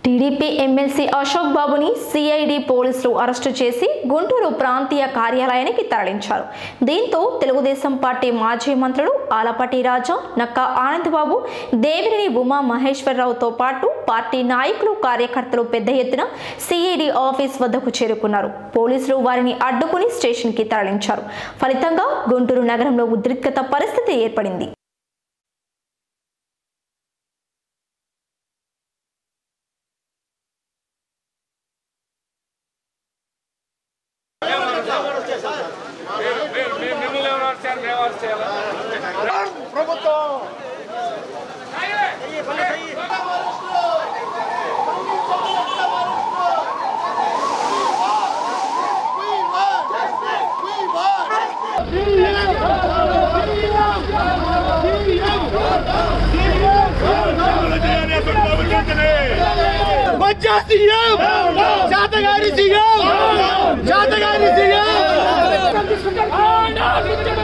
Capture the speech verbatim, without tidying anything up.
Tea D P MLC Ashok బాబుని C I D పోలీసులు arrest చేసి గుంటూరు ప్రాంతీయ కార్యాలయానికి తరలించారు. దీంతో తెలుగుదేశం పార్టీ మాజీ మంత్రులు ఆలపాటి రాజా, నక్కా ఆనందబాబు, దేవినేని ఉమా మహేశ్వరరావుతో పాటు పార్టీ నాయకులు, కార్యకర్తలు పెద్ద ఎత్తున సి ఐ డి ఆఫీస్ వద్దకు చేరుకున్నారు. పోలీసులు వారిని అడ్డుకుని స్టేషన్ కి తరలించారు. ఫలితంగా గుంటూరు నగరంలో ఉద్రిక్తత పరిస్థితి ఏర్పడింది. శాతగారి సీఎం శాతగారి సీఎం